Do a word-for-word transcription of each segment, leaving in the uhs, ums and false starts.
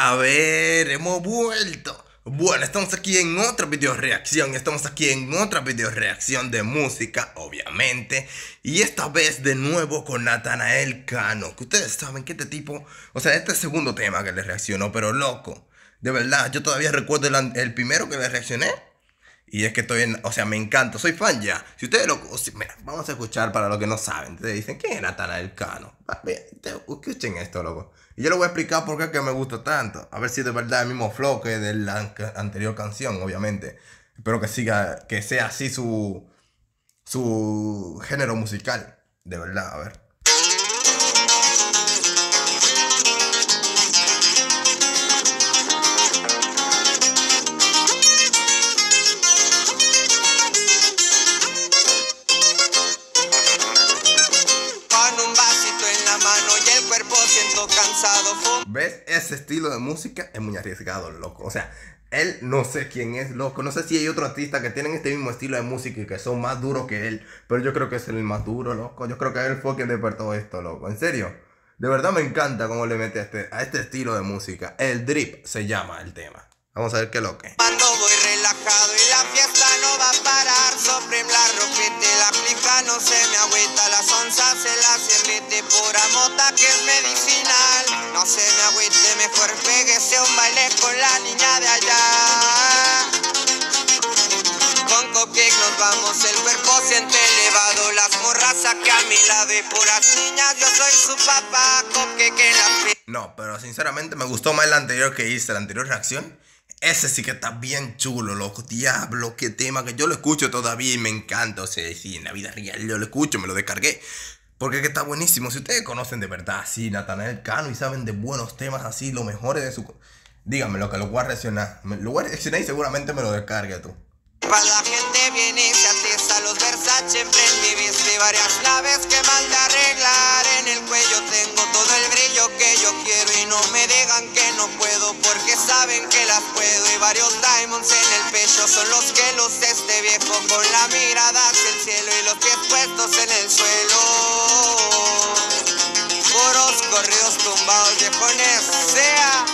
A ver, hemos vuelto. Bueno, estamos aquí en otra video reacción. Estamos aquí en otra video reacción de música, obviamente. Y esta vez de nuevo con Natanael Cano. Que ustedes saben que este tipo, o sea, este es el segundo tema que le reaccionó, pero loco. De verdad, yo todavía recuerdo el, el primero que le reaccioné. Y es que estoy en, o sea, me encanta, soy fan ya. Si ustedes lo, o sea, mira, vamos a escuchar para los que no saben. Ustedes dicen, ¿quién es Natanael Cano? Escuchen esto, loco. Y yo les voy a explicar por qué es que me gusta tanto. A ver si de verdad es el mismo flow que de la anterior canción, obviamente. Espero que siga, que sea así su, su género musical. De verdad, a ver. Cansado. ¿Ves? Ese estilo de música es muy arriesgado, loco. O sea, él no sé quién es, loco. No sé si hay otro artista que tienen este mismo estilo de música y que son más duros que él. Pero yo creo que es el más duro, loco. Yo creo que él fue quien despertó esto, loco. En serio. De verdad me encanta cómo le mete a este, a este estilo de música. El drip se llama el tema. Vamos a ver qué es lo que. Cuando voy relajado y la fiesta no va a parar, sobre la ropete, la clica no se me agüita, las onzas se las servite, pura mota que es medicinal. No se me agüite, mejor péguese un baile con la niña de allá. Con Cupcake nos vamos, el cuerpo siente elevado, las morras aquí a mi lado y puras niñas, yo soy su papá, Cupcake en la... No, pero sinceramente me gustó más el anterior que hice, la anterior reacción. Ese sí que está bien chulo, loco. Diablo, qué tema que yo lo escucho todavía y me encanta. O sea, sí, en la vida real yo lo escucho, me lo descargué. Porque es que está buenísimo. Si ustedes conocen de verdad así Natanael Cano y saben de buenos temas así, los mejores de su... Díganme lo que lo voy a reaccionar. Me, lo voy a reaccionar y seguramente me lo descargue tú. Para la gente viene y se atesta los Versace en mi viste varias naves que manda a arreglar. En el cuello tengo todo el brillo que yo quiero y no me digan que no puedo porque saben que las puedo. Y varios diamonds en el pecho son los que luce este viejo con la mirada hacia el cielo y los pies puestos en el suelo. Puros corridos tumbados viejones sea.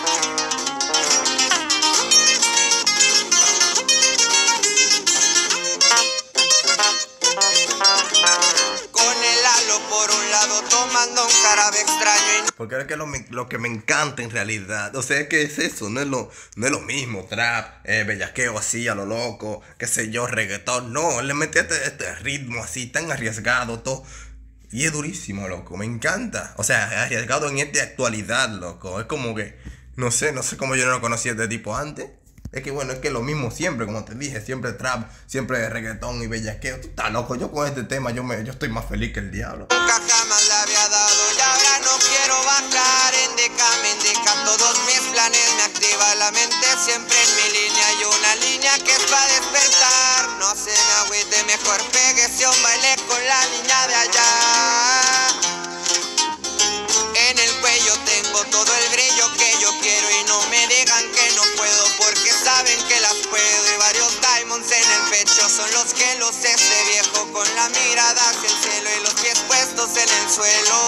Por un lado tomando un jarabe extraño y... Porque es que lo, lo que me encanta en realidad. O sea, ¿qué es eso? No es lo, no es lo mismo. Trap, eh, bellaqueo así a lo loco, qué sé yo, reggaetón. No, le metí este, este ritmo así tan arriesgado, todo. Y es durísimo, loco. Me encanta. O sea, arriesgado en esta actualidad, loco. Es como que, no sé, no sé cómo yo no lo conocía de tipo antes. Es que bueno, es que lo mismo siempre, como te dije, siempre trap, siempre reggaetón y bellaqueo. Tú estás loco, yo con este tema yo me yo estoy más feliz que el diablo. Nunca jamás le había dado y ahora no quiero bajar. En deca me indica todos mis planes, me activa la mente siempre en mi línea. Hay una línea que es para despertar. No se me agüite, mejor péguese un baile con la niña de allá. En el cuello tengo todo el brillo que yo quiero y no me digan que no puedo porque saben que las puedo. Y varios diamonds en el pecho son los que luce este viejo con la mirada hacia el cielo y los pies puestos en el suelo.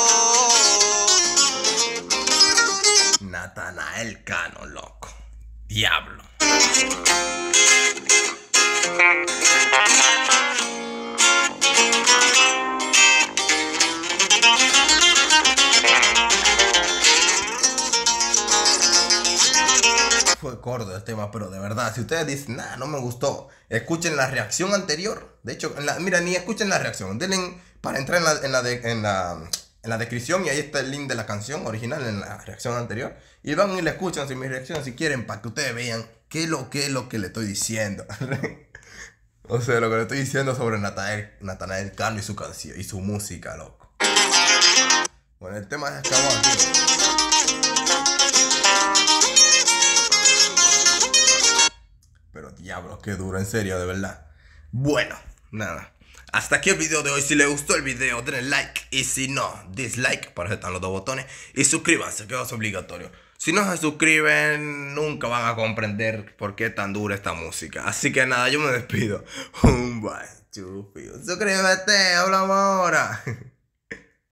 Natanael Cano, loco. Diablo. Fue corto el tema, pero de verdad, si ustedes dicen, nah, no me gustó, escuchen la reacción anterior. De hecho, en la, mira, ni escuchen la reacción. Denle para entrar en la, en, la de, en, la, en la descripción y ahí está el link de la canción original en la reacción anterior. Y van y la escuchan sin mi reacción si quieren, para que ustedes vean qué es lo que es lo que le estoy diciendo. O sea, lo que le estoy diciendo sobre Natanael, Natanael Cano y su canción y su música, loco. Bueno, el tema es acabado aquí. Pero diablo, qué duro, en serio, de verdad. Bueno, nada. Hasta aquí el video de hoy. Si les gustó el video, denle like. Y si no, dislike. Para eso están los dos botones. Y suscríbanse, que es obligatorio. Si no se suscriben, nunca van a comprender por qué es tan dura esta música. Así que nada, yo me despido. Un bye, chupio. Suscríbete, hablamos ahora.